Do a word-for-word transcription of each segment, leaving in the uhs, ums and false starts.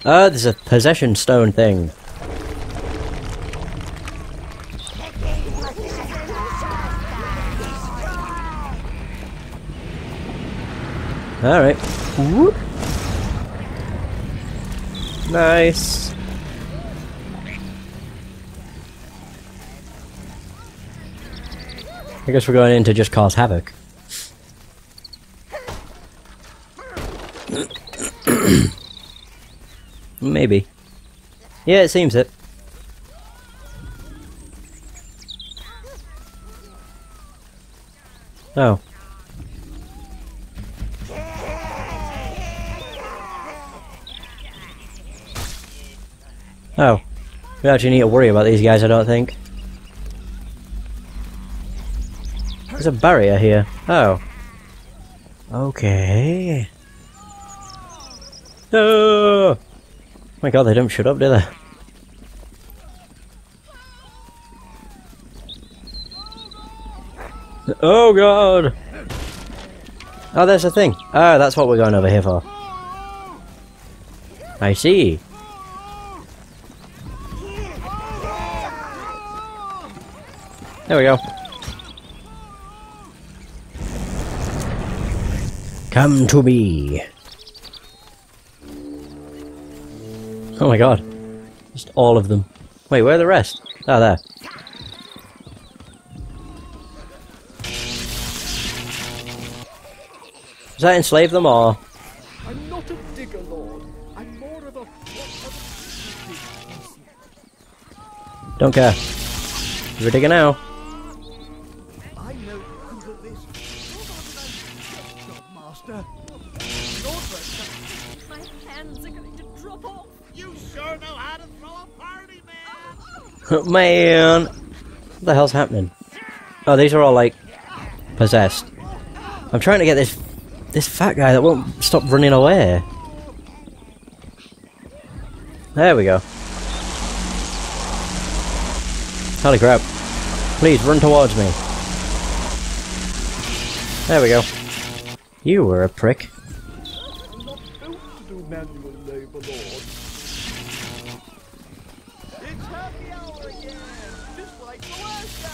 Oh, there's a possession stone thing. Alright. Whoop. Nice. I guess we're going in to just cause havoc. Maybe. Yeah, it seems it. Oh. Oh. We don't actually need to worry about these guys, I don't think. There's a barrier here. Oh. Okay. Oh my god, they don't shut up, do they? Oh god! Oh, there's a thing. Oh, that's what we're going over here for. I see. There we go. Come to me. Oh my god. Just all of them. Wait, where are the rest? Oh, there. Does that enslave them, or...? I'm not a digger, Lord. I'm more of a... Don't care. You're a digger now. I know who did this. Master. My hands are going to drop off. You sure know how to throw a party, man. Oh, man. What the hell's happening? Oh, these are all, like, possessed. I'm trying to get this this fat guy that won't stop running away. There we go. Holy crap. Please, run towards me. There we go. You were a prick. I'm not built to do manual labor, Lord. It's happy hour again, just like the last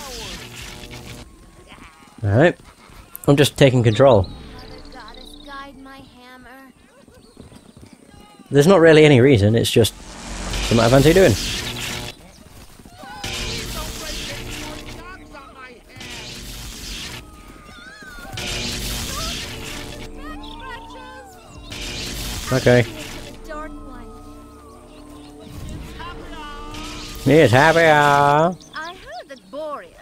hour. Alright. I'm just taking control. Mother goddess, guide my hammer. There's not really any reason, it's just something I fancy doing. Okay. It's happy hour. I heard that Boreas.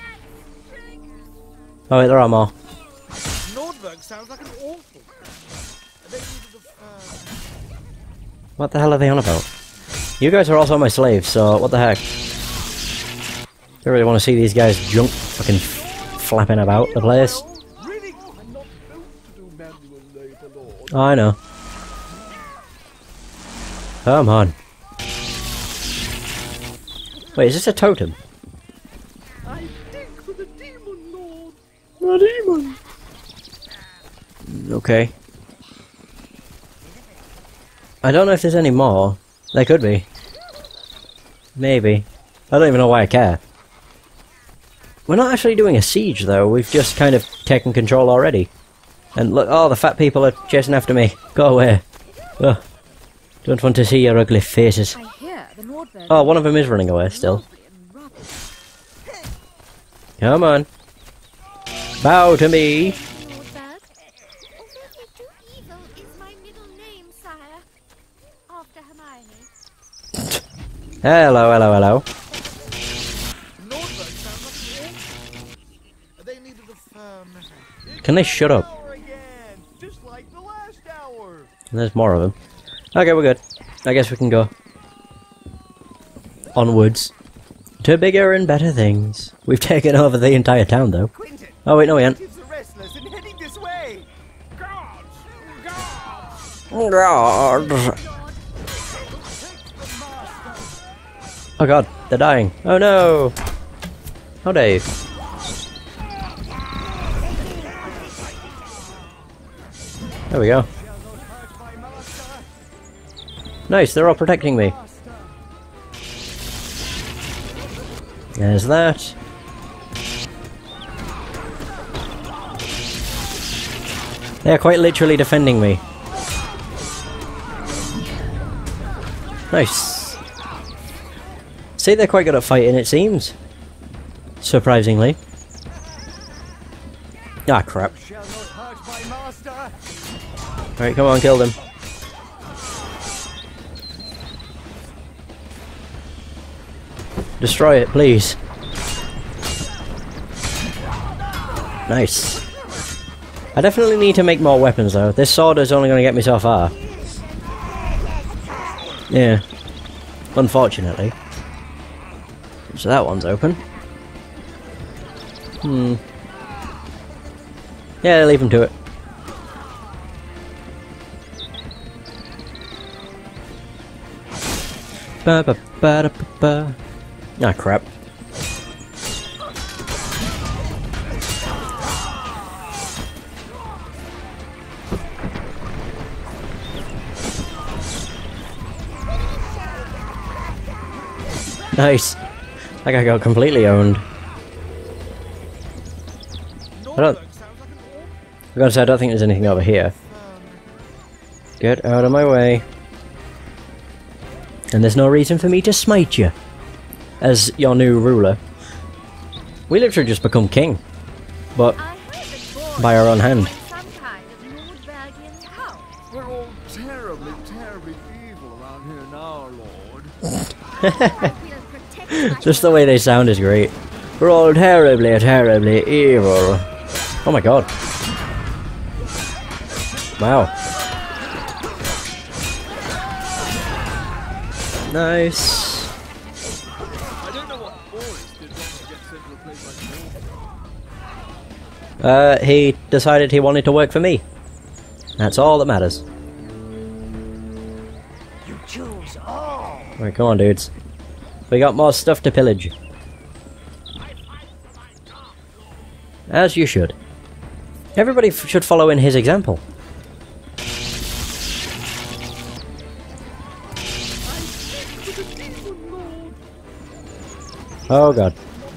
Oh wait, there are more. Nordberg sounds like an awful. They needed a, uh... What the hell are they on about? You guys are also my slaves, so what the heck? Don't really want to see these guys junk fucking flapping about the place. Really? I'm not built to do manual labor, Lord. Oh, I know. Come on. Wait, is this a totem? I dig for the demon, Lord. A demon. Okay. I don't know if there's any more. There could be. Maybe. I don't even know why I care. We're not actually doing a siege though, we've just kind of taken control already. And look, oh, the fat people are chasing after me. Go away. Ugh. Don't want to see your ugly faces. I hear the Nordberg. Oh, one of them is running away still. Come on. Bow to me. Nordberg. Although you do evil is my middle name, sire. After Hermione. Hello, hello, hello. Nordberg sounds like an awful. They needed a firm. Can they shut up? Hour again, just like the last hour. There's more of them. Okay, we're good. I guess we can go onwards to bigger and better things. We've taken over the entire town, though. Quentin, Oh wait, no, we ain't. kids are restless and heading this way. Guards! Guards! God. Oh god, they're dying. Oh no! Oh Dave. There we go. Nice, they're all protecting me. There's that. They're quite literally defending me. Nice. See, they're quite good at fighting, it seems. Surprisingly. Ah, crap. Alright, come on, kill them. Destroy it, please. Nice. I definitely need to make more weapons, though. This sword is only going to get me so far. Yeah. Unfortunately. So that one's open. Hmm. Yeah, leave him to it. Ba ba ba da ba ba. Ah, crap. Nice. That guy got completely owned. I don't. I gotta say, I don't think there's anything over here. Get out of my way. And there's no reason for me to smite you. As your new ruler. We literally just become king. But by our own hand. We're all terribly, terribly evil around here now, Lord. Just the way they sound is great. We're all terribly, terribly evil. Oh my god. Wow. Nice. I don't know what Boris did wrong to get sent to a place like this. Uh, he decided he wanted to work for me. That's all that matters. You choose all. Alright, come on, dudes. We got more stuff to pillage. As you should. Everybody f should follow in his example. Oh god.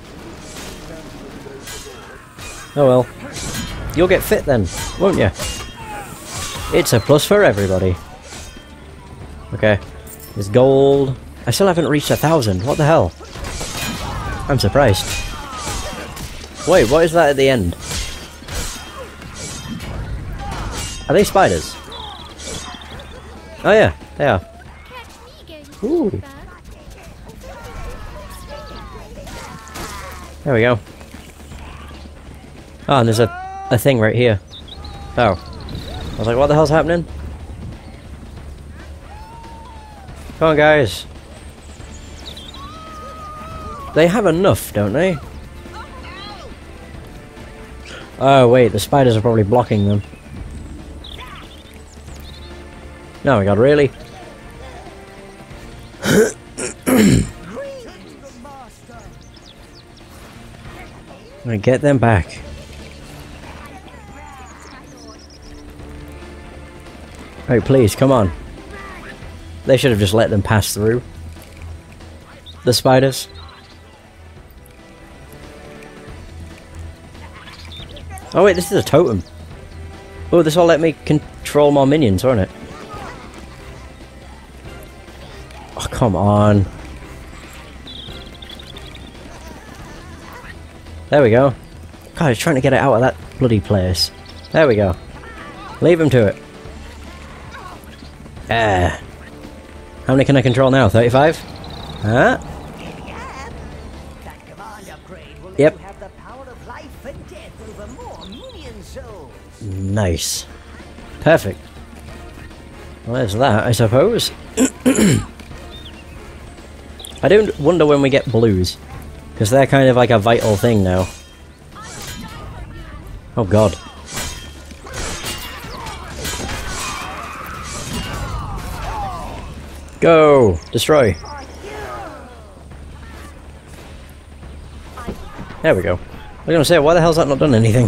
Oh well. You'll get fit then, won't you? It's a plus for everybody. Okay. There's gold. I still haven't reached a thousand. What the hell? I'm surprised. Wait, what is that at the end? Are they spiders? Oh yeah, they are. Ooh. There we go. Oh, and there's a, a thing right here. Oh. I was like, what the hell's happening? Come on, guys. They have enough, don't they? Oh, wait, the spiders are probably blocking them. Oh my god, really? I get them back. Oh, please, come on. They should have just let them pass through. The spiders. Oh wait, this is a totem. Oh, this will let me control more minions, won't it? Oh, come on. There we go. God, he's trying to get it out of that bloody place. There we go. Leave him to it. Ah. How many can I control now? thirty-five? Huh? Yep. Nice. Perfect. Well, there's that, I suppose. I do wonder when we get blues. Because they're kind of like a vital thing now. Oh god. Go! Destroy! There we go. I was gonna say, why the hell's that not done anything?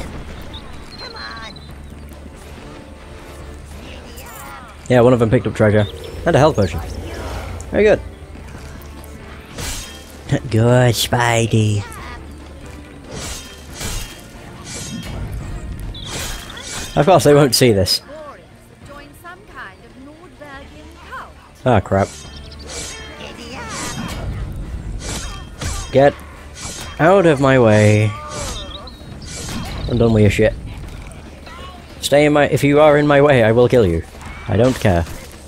Yeah, one of them picked up treasure. And a health potion. Very good. Good, Spidey. Of course, they won't see this. Join some kind of Nordbergian cult. Ah, crap. Get out of my way. I'm done with your shit. Stay in my- if you are in my way, I will kill you. I don't care.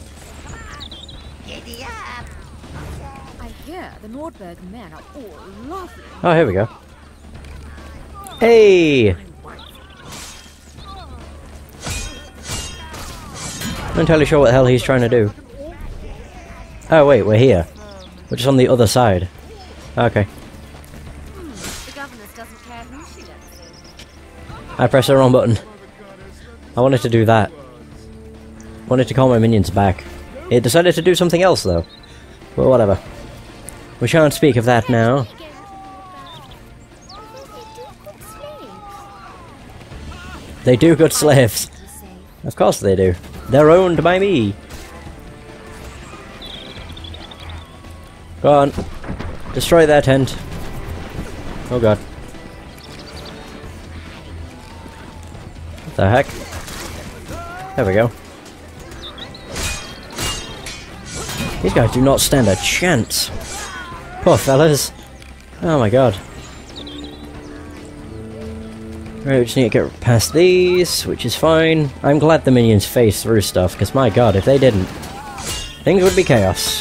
I hear the Nordberg men are all lovely. Oh, here we go. Hey! Not entirely sure what the hell he's trying to do. Oh wait, we're here. We're just on the other side. Okay. Hmm, the governess doesn't care who she lets in. I pressed the wrong button. I wanted to do that. Wanted to call my minions back. It decided to do something else though. Well, whatever. We shan't speak of that now. They do good slaves. Of course they do. They're owned by me. Go on. Destroy their tent. Oh god. What the heck? There we go. These guys do not stand a chance. Poor fellas. Oh my god. Right, we just need to get past these, which is fine. I'm glad the minions phase through stuff, because my god, if they didn't, things would be chaos.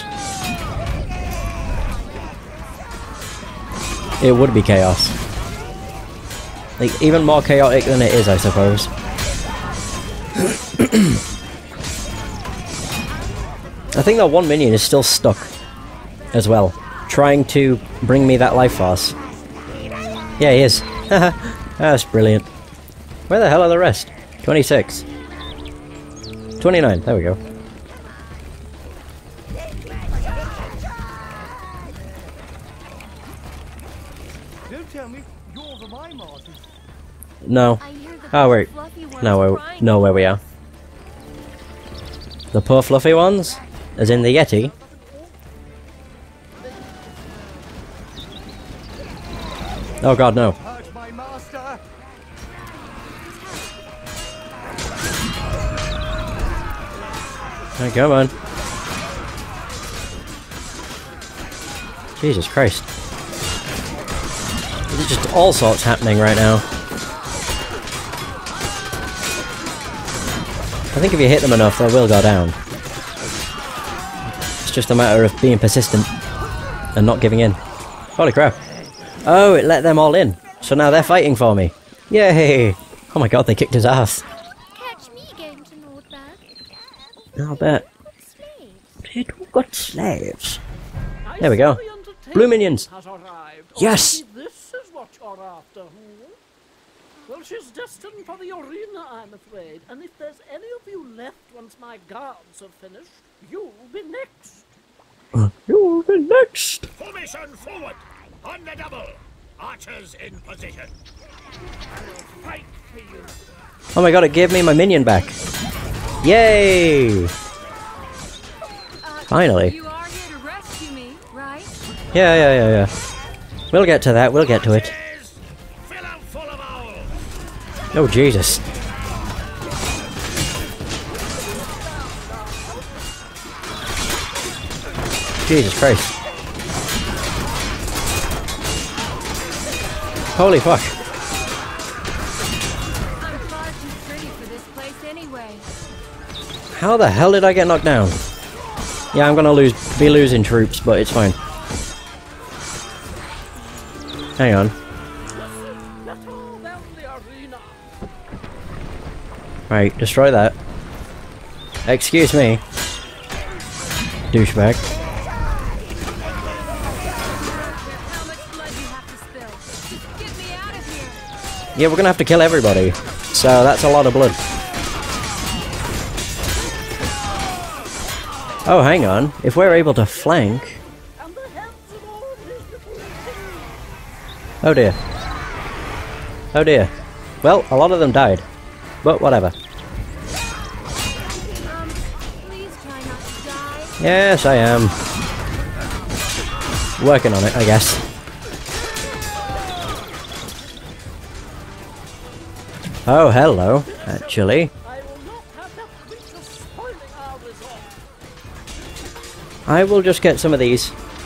It would be chaos. Like, even more chaotic than it is, I suppose. I think that one minion is still stuck, as well, trying to bring me that life force. Yeah, he is. That's brilliant. Where the hell are the rest? twenty-six. twenty-nine, there we go. Don't tell me you're the mime artist. No. I hear the Oh wait. fluffy ones No, where, crying. no, where we are. The poor fluffy ones? As in the Yeti? Oh god, no. Hurt my master. Oh, come on. Jesus Christ. There's just all sorts happening right now. I think if you hit them enough, they will go down. It's just a matter of being persistent and not giving in. Holy crap. Oh, it let them all in. So now they're fighting for me. Yay! Oh my god, they kicked his ass. Catch me going to Nordberg. I'll bet. Slaves. They do got slaves. There we go. Blue minions. Yes! This is what you're after, hmm? Well, she's destined for the arena, I'm afraid. And if there's any of you left once my guards have finished, you'll be next. You'll be next. Formation forward! On the double! Archers in position! Fight for you. Oh my god, it gave me my minion back. Yay! Uh, Finally. You are here to rescue me, right? Yeah, yeah, yeah, yeah. We'll get to that, we'll get to it. Archers, fill 'em full of owls! Oh, Jesus. Jesus Christ. Holy fuck. I'm far too pretty for this place anyway. How the hell did I get knocked down? Yeah, I'm gonna lose, be losing troops, but it's fine. Hang on. Get all down the arena. Right, destroy that. Excuse me. Douchebag. How much blood you have to spill? Just get me out of here. Yeah, we're gonna have to kill everybody. So that's a lot of blood. Oh, hang on. If we're able to flank... And the heads of all these little things. Oh dear. Oh dear. Well, a lot of them died. But whatever. Um, please try not to die. Yes, I am. Working on it, I guess. Oh, hello, actually. I will not have that creature spoiling our resort. I will just get some of these